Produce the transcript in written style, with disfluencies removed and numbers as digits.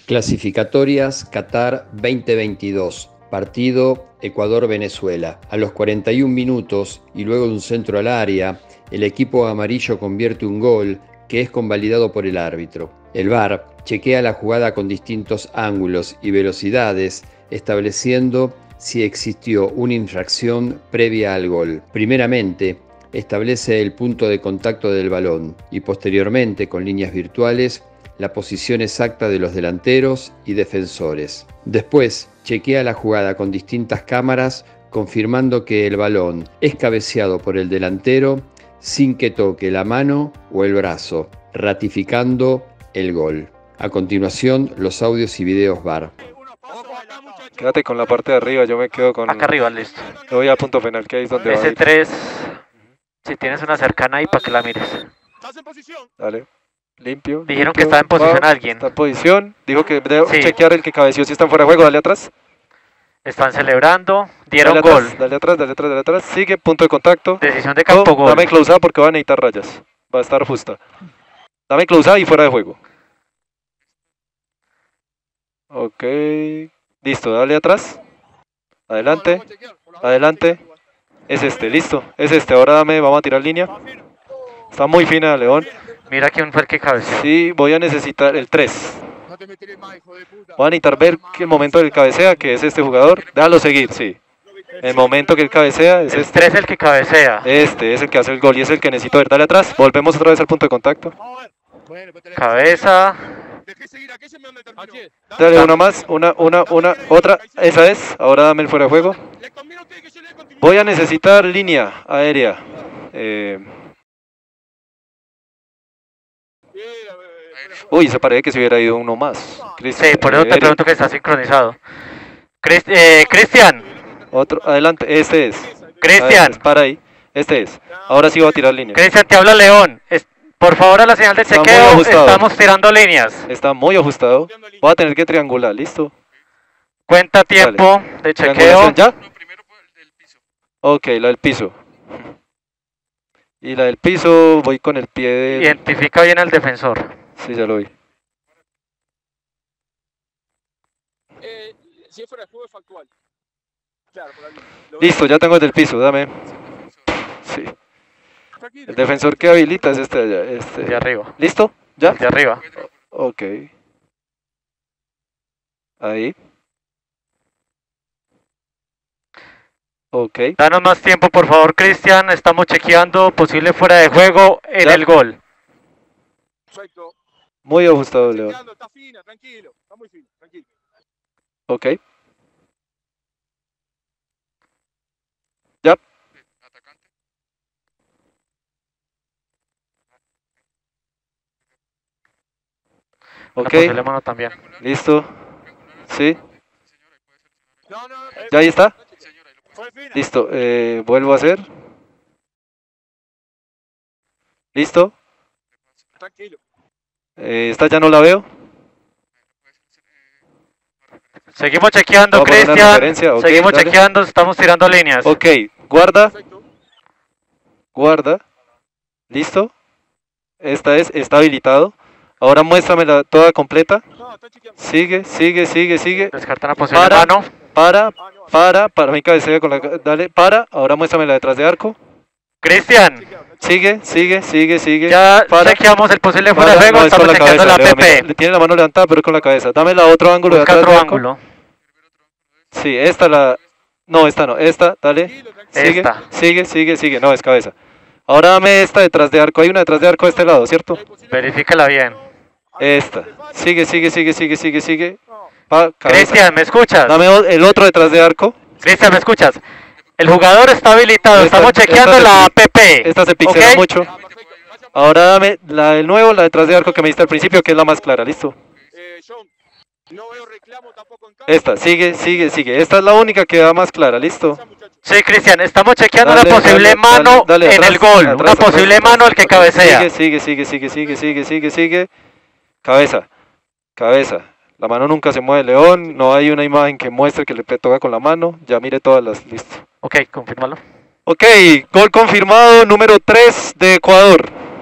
Clasificatorias Qatar 2022. Partido Ecuador-Venezuela. A los 41 minutos y luego de un centro al área, el equipo amarillo convierte un gol que es convalidado por el árbitro. El VAR chequea la jugada con distintos ángulos y velocidades, estableciendo si existió una infracción previa al gol. Primeramente, establece el punto de contacto del balón y posteriormente, con líneas virtuales, la posición exacta de los delanteros y defensores. Después, chequea la jugada con distintas cámaras, confirmando que el balón es cabeceado por el delantero sin que toque la mano o el brazo, ratificando el gol. A continuación, los audios y videos VAR. Quédate con la parte de arriba, yo me quedo con... Acá arriba, listo. Me voy a punto penal, que ahí es donde va a ir. S3, si tienes una cercana ahí para que la mires. Dale. Limpio. Dijeron limpio. que estaba en posición alguien. Está en posición. Dijo que debo Sí. chequear el que cabeció si están fuera de juego. Dale atrás. Están celebrando, dieron Dale gol. atrás, dale atrás, dale atrás, dale atrás. Sigue, punto de contacto. Decisión de campo, gol. Dame close porque va a necesitar rayas. Va a estar justa. Dame close y fuera de juego. Ok. Listo, dale atrás. Adelante. Adelante. Es este, listo. Es este. Ahora dame, vamos a tirar línea. Está muy fina, León. Mira quién fue el que cabeceó. Sí, voy a necesitar el 3. Voy a necesitar ver que el momento del cabecea, que es este jugador. Déjalo seguir, sí. El momento que él cabecea es El este. 3 es el que cabecea. Este es el que hace el gol y es el que necesito ver. Dale atrás. Volvemos otra vez al punto de contacto. Cabeza. Dale una más. Una, otra. Esa es. Ahora dame el fuera de juego. Voy a necesitar línea aérea. Uy, se parece que se hubiera ido uno más. Sí, por eso te pregunto que está sincronizado. Cristian. Otro, adelante, este es. Cristian. Para ahí. Este es. Ahora sí voy a tirar línea. Cristian, te habla León. Por favor, a la señal de Está muy chequeo, ajustado. estamos tirando líneas. Está muy ajustado. Voy a tener que triangular, ¿listo? Cuenta tiempo de chequeo. ¿Triangulación ya? Ok, la del piso. Y la del piso, voy con el pie de... Identifica bien al defensor. Sí, ya lo vi. Si es fuera de juego es factual. Claro, por ahí. Listo, ya tengo el del piso, dame. Sí. El defensor que habilita es este de allá. Este. De arriba. ¿Listo? ¿Ya? De arriba. Ok. Ahí. Ok. Danos más tiempo, por favor, Cristian. Estamos chequeando posible fuera de juego en Ya. el gol. Perfecto. Muy ajustado, León. Está fina, tranquilo. Está muy fina, tranquilo. Ok. Ya. Una Ok. posible mano también. Listo. Sí. No, no, ¿Ya ahí está? fue fina. Listo. Vuelvo a hacer. Listo. Tranquilo. Esta ya no la veo. Seguimos chequeando, Vamos a poner una Cristian. referencia, ok, Seguimos dale. chequeando, estamos tirando líneas. Ok. Guarda. Perfecto. Guarda. Listo. Esta es. Está habilitado. Ahora muéstramela toda completa. No, está chequeando. Sigue, sigue, sigue, sigue. Descarta una posible Para. mano. Para mi cabecera con la... Dale, para. Ahora muéstramela detrás de arco. Cristian, Sigue, sigue, sigue, sigue. ya Para. chequeamos el posible fuera de Para, juego, no, es con estamos chequeando la Leo, PP. le tiene la mano levantada, pero es con la cabeza. Dame la otro ángulo de Busca atrás otro de arco. ángulo. Sí, esta la... No, esta no. Esta, dale. Sigue, Esta. sigue, sigue, sigue. No, es cabeza. Ahora dame esta detrás de arco. Hay una detrás de arco de este lado, ¿cierto? Verifícala bien. Esta. Sigue, sigue, sigue, sigue, sigue, sigue. Cabeza. Cristian, ¿me escuchas? Dame el otro detrás de arco. Cristian, ¿me escuchas? El jugador está habilitado, Esta- estamos chequeando esta se- la PP. Esta se pixela ¿ok? mucho. Ahora dame la del nuevo, la detrás de arco que me diste al principio, que es la más clara. ¿Listo? John, no veo reclamo tampoco en casa. Esta, sigue, sigue, sigue. Esta es la única que da más clara. ¿Listo? Sí, Cristian, estamos chequeando Dale, una posible dale, mano dale, en atrás, el gol. atrás, Una atrás, posible atrás. mano el que cabecea. Sigue, sigue, sigue, sigue, sigue, sigue, sigue. Cabeza, cabeza. La mano nunca se mueve, León. No hay una imagen que muestre que le toca con la mano. Ya mire todas las. Listo. Ok, confírmalo. Ok, gol confirmado, número 3 de Ecuador.